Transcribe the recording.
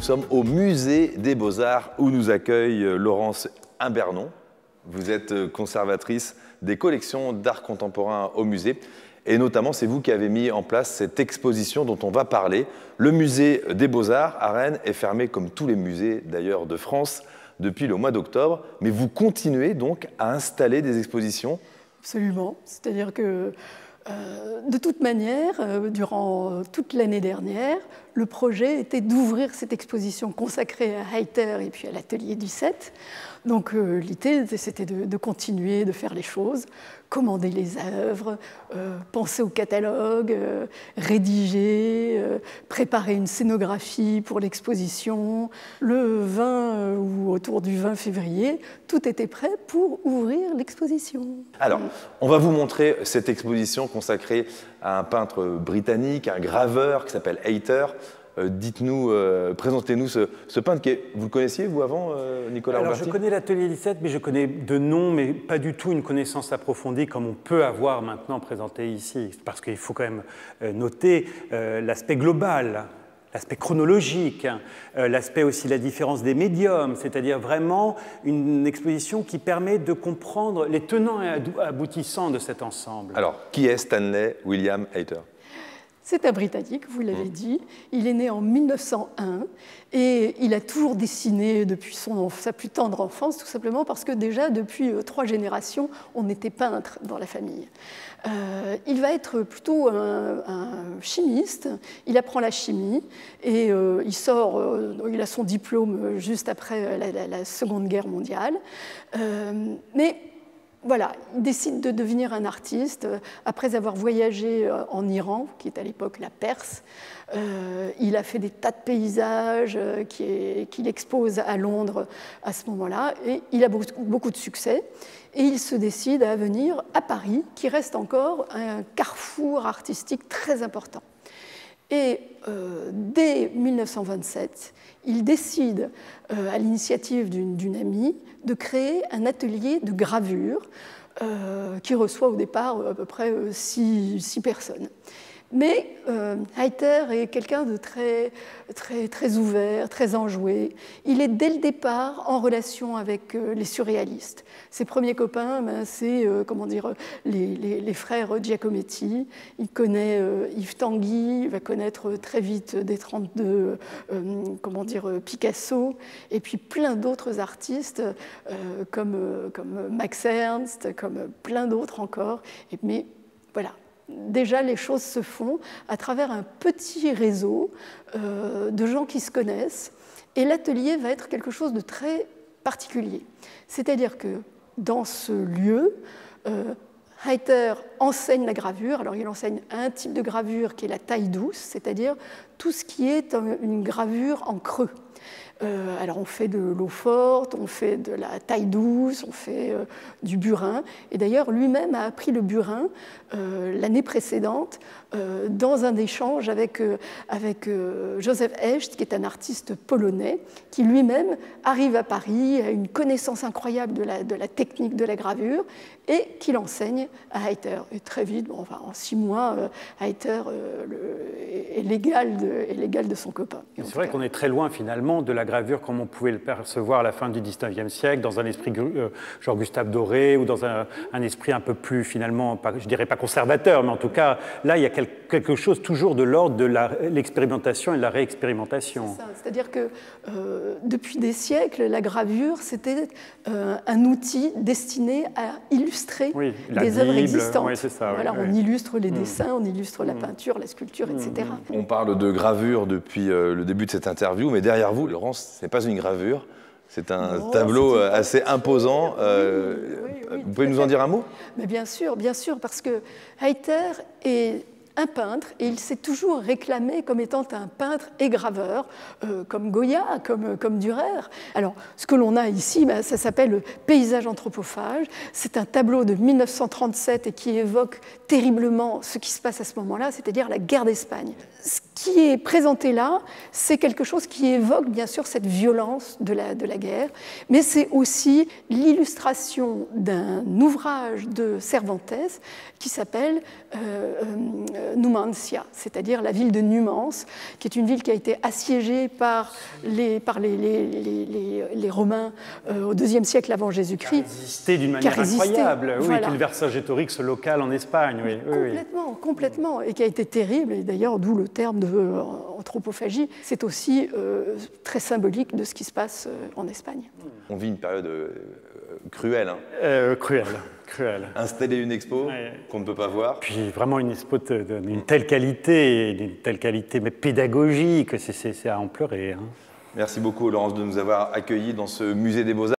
sommes au Musée des Beaux-Arts où nous accueille Laurence Imbernon. Vous êtes conservatrice des collections d'art contemporain au musée. Et notamment, c'est vous qui avez mis en place cette exposition dont on va parler. Le Musée des Beaux-Arts à Rennes est fermé, comme tous les musées d'ailleurs de France, depuis le mois d'octobre. Mais vous continuez donc à installer des expositions? Absolument. C'est-à-dire que, de toute manière, durant toute l'année dernière, le projet était d'ouvrir cette exposition consacrée à Heiter et puis à l'atelier du 7. Donc l'idée, c'était de continuer, de faire les choses, commander les œuvres, penser au catalogue, rédiger, préparer une scénographie pour l'exposition. Le 20 ou autour du 20 février, tout était prêt pour ouvrir l'exposition. Alors, on va vous montrer cette exposition consacrée à un peintre britannique, un graveur qui s'appelle Heiter. Dites-nous, présentez-nous ce peintre. Vous le connaissiez, vous, avant, Nicolas Alors, Roberti? je connais l'atelier 17, mais je connais de nom, mais pas du tout une connaissance approfondie comme on peut avoir maintenant présenté ici. Parce qu'il faut quand même noter l'aspect global, l'aspect chronologique, l'aspect aussi la différence des médiums, c'est-à-dire vraiment une exposition qui permet de comprendre les tenants et aboutissants de cet ensemble. Alors, qui est Stanley William Heiter? C'est un Britannique, vous l'avez dit. Il est né en 1901 et il a toujours dessiné depuis sa plus tendre enfance, tout simplement parce que déjà depuis 3 générations, on était peintre dans la famille. Il va être plutôt un chimiste. Il apprend la chimie et il a son diplôme juste après la Seconde Guerre mondiale. Mais voilà, il décide de devenir un artiste après avoir voyagé en Iran, qui est à l'époque la Perse. Il a fait des tas de paysages qu'il expose à Londres à ce moment-là, et il a beaucoup de succès. Et il se décide à venir à Paris, qui reste encore un carrefour artistique très important. Et dès 1927, il décide, à l'initiative d'une amie, de créer un atelier de gravure qui reçoit au départ à peu près 6 personnes. Mais Heiter est quelqu'un de très ouvert, très enjoué. Il est dès le départ en relation avec les surréalistes. Ses premiers copains, c'est les frères Giacometti. Il connaît Yves Tanguy, il va connaître très vite des 32, Picasso, et puis plein d'autres artistes comme Max Ernst, comme plein d'autres encore. Mais voilà. Déjà, les choses se font à travers un petit réseau de gens qui se connaissent, et l'atelier va être quelque chose de très particulier. C'est-à-dire que dans ce lieu, Heiter enseigne la gravure. Alors, il enseigne un type de gravure qui est la taille douce, c'est-à-dire tout ce qui est une gravure en creux. Alors on fait de l'eau forte, on fait de la taille douce, on fait du burin. Et d'ailleurs, lui-même a appris le burin l'année précédente dans un échange avec Joseph Hecht, qui est un artiste polonais, qui lui-même arrive à Paris, a une connaissance incroyable de la technique de la gravure et qui l'enseigne à Heiter. Et très vite, en 6 mois, Heiter est l'égal de son copain. C'est vrai qu'on est très loin finalement de la gravure comme on pouvait le percevoir à la fin du XIXe siècle, dans un esprit genre Gustave Doré, ou dans un esprit un peu plus finalement, je dirais pas conservateur, mais en tout cas, là, il y a quelque chose toujours de l'ordre de l'expérimentation et de la réexpérimentation. C'est ça, c'est-à-dire que depuis des siècles, la gravure, c'était un outil destiné à illustrer des œuvres existantes. Oui, c'est ça, voilà, on illustre les dessins, on illustre la peinture, la sculpture, etc. On parle de gravure depuis le début de cette interview, mais derrière vous, Laurence, ce n'est pas une gravure, c'est un tableau assez imposant. Vous pouvez nous en dire un mot? Mais bien sûr, parce que Heiter est un peintre, et il s'est toujours réclamé comme étant un peintre et graveur, comme Goya, comme Dürer. Alors, ce que l'on a ici, ça s'appelle le paysage anthropophage. C'est un tableau de 1937 et qui évoque terriblement ce qui se passe à ce moment-là, c'est-à-dire la guerre d'Espagne. Ce qui est présenté là, c'est quelque chose qui évoque bien sûr cette violence de la guerre, mais c'est aussi l'illustration d'un ouvrage de Cervantes qui s'appelle Numancia, c'est-à-dire la ville de Numance, qui est une ville qui a été assiégée par les Romains au IIe siècle avant Jésus-Christ. Qui a résisté d'une manière incroyable, oui, voilà. qui est le Vercingétorix local en Espagne. Oui, Complètement, complètement, et qui a été terrible, et d'ailleurs d'où le terme de anthropophagie. C'est aussi très symbolique de ce qui se passe en Espagne. On vit une période cruelle. Cruelle. Installer une expo qu'on ne peut pas voir. Puis vraiment une expo d'une telle qualité, mais pédagogique, c'est à en pleurer. Hein. Merci beaucoup, Laurence, de nous avoir accueillis dans ce musée des Beaux-Arts.